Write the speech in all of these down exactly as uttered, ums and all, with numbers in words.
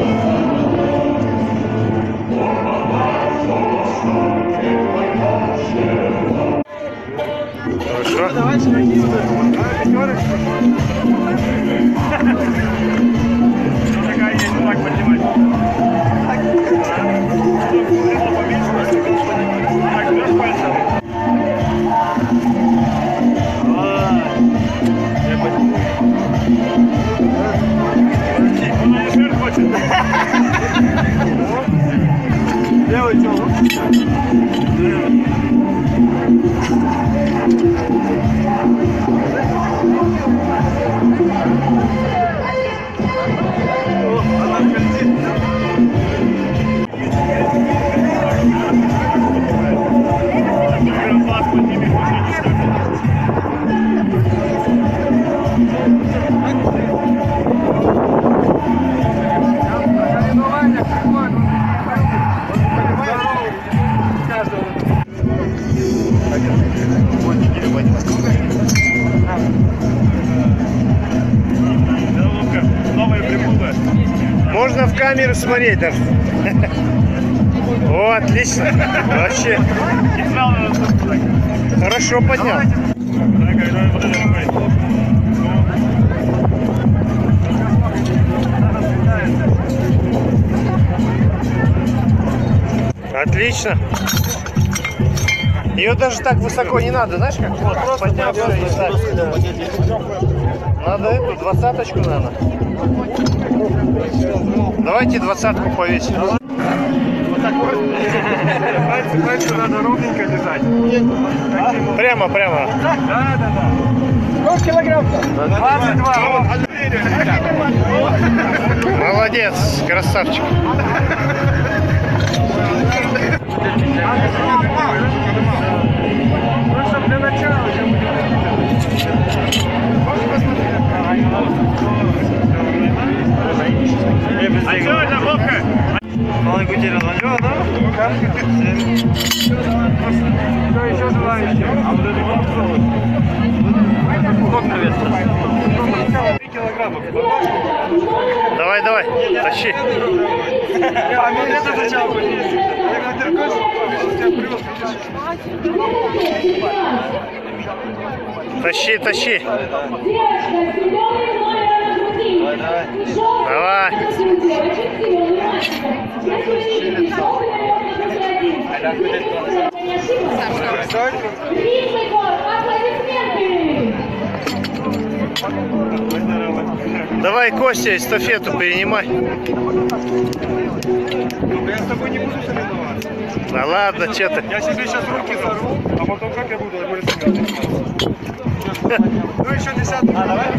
Хорошо. Давайте накинем. Такая есть, так поднимать. Так, берешь пальцем. Он не сверх хочет. Левый тёлу. Можно в камеру смотреть даже. О, отлично. Вообще. Хорошо поднял. Отлично. Ее даже так высоко не надо, знаешь, как вот просто поднял все и ставь. Надо эту двадцаточку, наверное. Давайте двадцатку повесим. Вот так вот. Пальцы, пальцы надо ровненько держать. Прямо, прямо. Да, да, да. Сколько килограмм-то? двадцать два. Молодец, красавчик. Ну, чтобы для начала. А что это, Вовка? Маленькую тело налево, да? Кто еще желающий? А вот это вот сколько весит? три килограмма. Давай, давай, тащи. А мне это сначала поднести. Я когда теркусь, я привез. Тащи, тащи. Давай. Давай, Костя, эстафету перенимай. Я с тобой не буду соревноваться. Да ладно, че ты. Я себе сейчас руки зару, а потом как я буду соревноваться? Ну еще десятку. А, давай.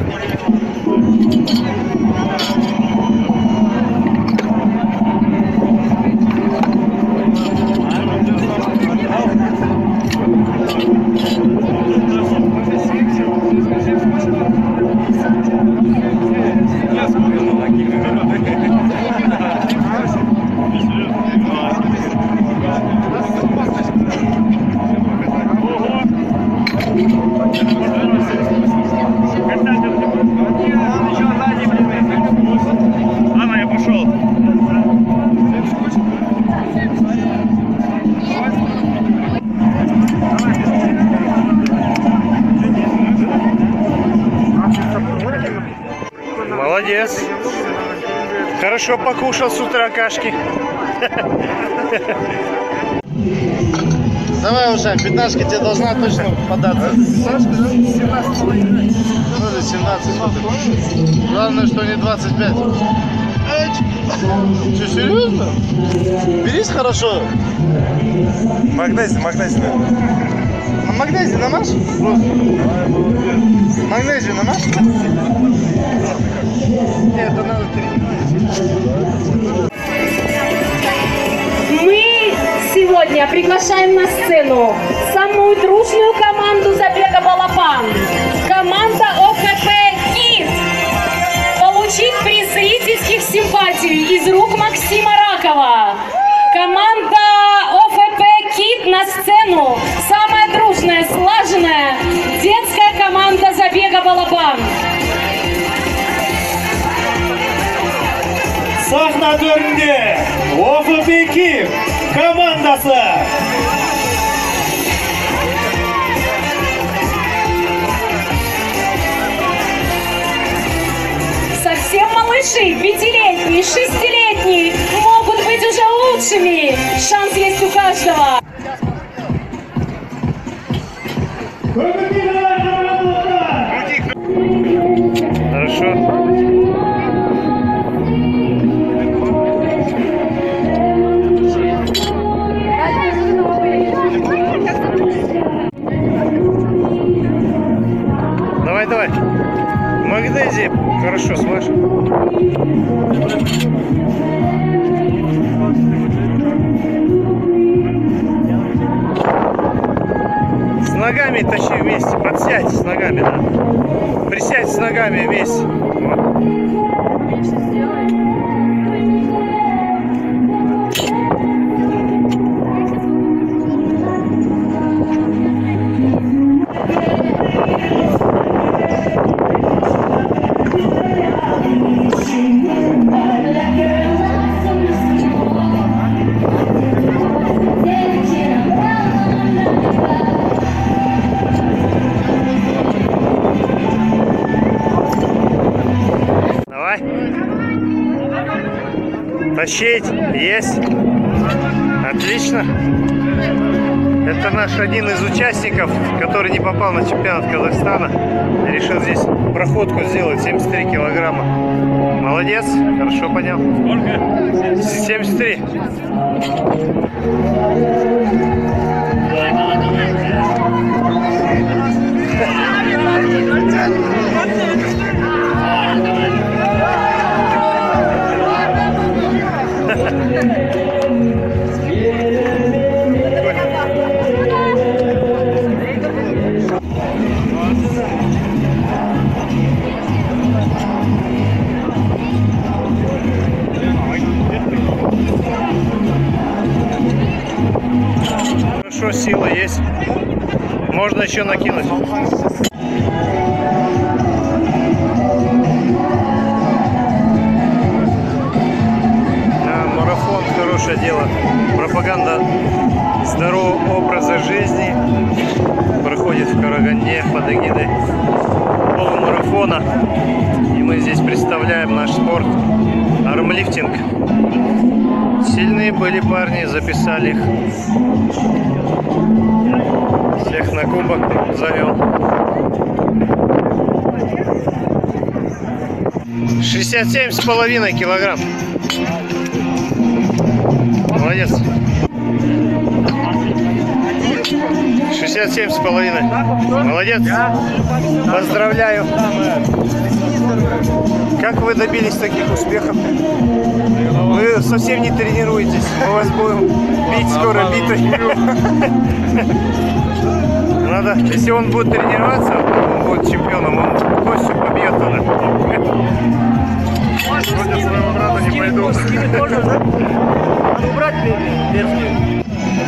Ладно, я пошел. Молодец. Хорошо покушал с утра кашки. Давай уже, пятнашка тебе должна точно податься. Сашка, да? семнадцать с половиной. Тоже семнадцать соток. Главное, что не двадцать пять. Что, серьезно? Берись хорошо. Магнезия, магнезия. На магнезию намажь? Просто. Магнезию намажь? Нет, это надо тренировать. Мы сегодня приглашаем на сцену самую дружную команду забега «Балапан». Команда О Х П «Кит». Получить приз зрительских симпатий из рук Максима Ракова. Команда О Х П «Кит» на сцену. Самая дружная, слаженная детская команда забега «Балапан». Сахна төрінде Оффбекив командасы. Совсем малыши, пятилетние, шестилетние, могут быть уже лучшими. Шанс есть у каждого. Хорошо. Давай, давай. Магнезия. Хорошо, слышь. С ногами тащи вместе. Подсядь с ногами, да. Присядь с ногами вместе. Вот. Давай. Тащить. Есть. Отлично. Это наш один из участников, который не попал на чемпионат Казахстана. Решил здесь проходку сделать, семьдесят три килограмма. Молодец. Хорошо понял. Сколько? семьдесят три. Хорошо, сила есть. Можно еще накинуть. А, марафон — хорошее дело. Пропаганда здорового образа жизни проходит в Караганде под эгидой полумарафона. И мы здесь представляем наш спорт — армлифтинг. Сильные были парни, записали их. Всех на кубок зовем. шестьдесят семь с половиной килограмм. Молодец. шестьдесят семь с половиной. Молодец. Поздравляю. Как вы добились таких успехов? Вы совсем не тренируетесь. Мы вас будем бить скоро битой. Надо, если он будет тренироваться, он будет чемпионом, он Костю побьет тогда. Против своего брата не пойду. Можно, да? Убрать верхнюю.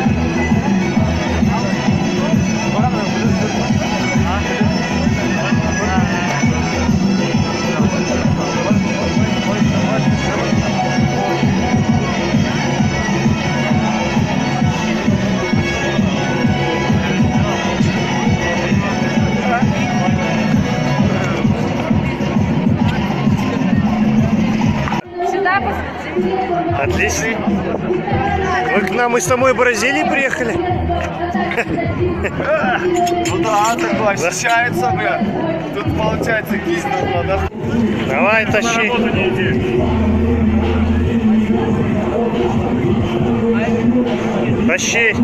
Отлично. Вы к нам из самой Бразилии приехали? Ну да, такое ощущается, бля. Тут получается кисть нужна, да? Давай, тащи. Тащи.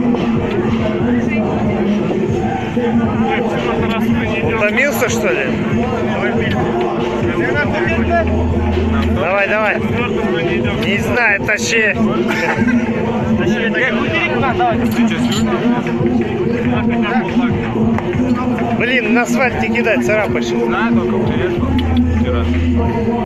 Утомился, что ли? Давай, давай. Не знаю, тащи. Блин, на асфальт не кидай, царапаешь.